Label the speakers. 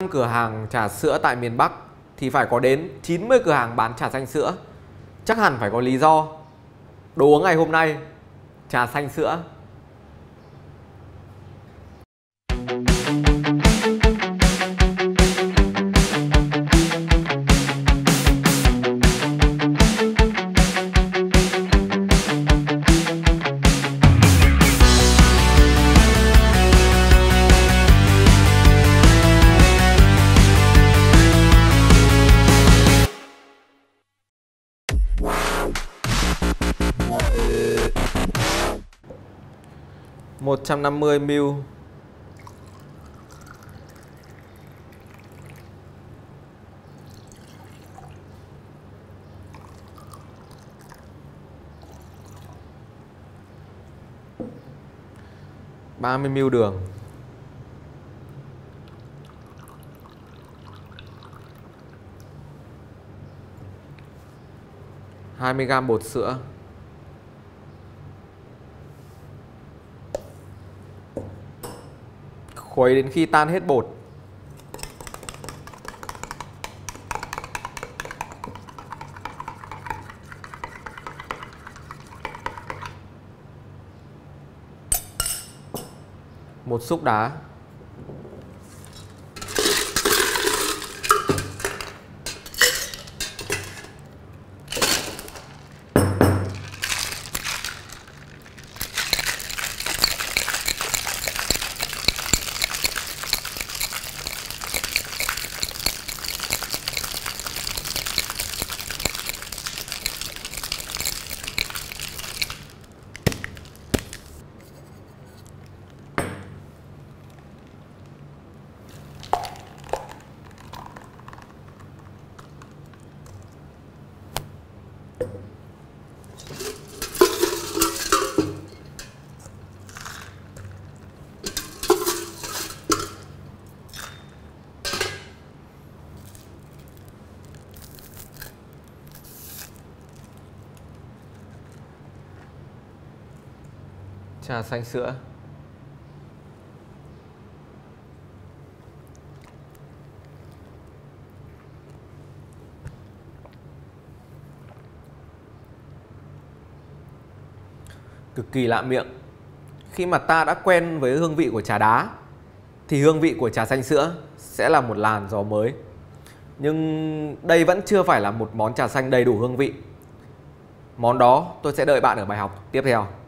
Speaker 1: cửa hàng trà sữa tại miền Bắc thì phải có đến 90 cửa hàng bán trà xanh sữa. Chắc hẳn phải có lý do. Đồ uống ngày hôm nay, trà xanh sữa. Một 150 ml. Ba mươi ml đường. Hai mươi gam bột sữa. Khuấy đến khi tan hết bột. Một xúc đá. Trà xanh sữa. Cực kỳ lạ miệng. Khi mà ta đã quen với hương vị của trà đá thì hương vị của trà xanh sữa sẽ là một làn gió mới. Nhưng đây vẫn chưa phải là một món trà xanh đầy đủ hương vị. Món đó tôi sẽ đợi bạn ở bài học tiếp theo.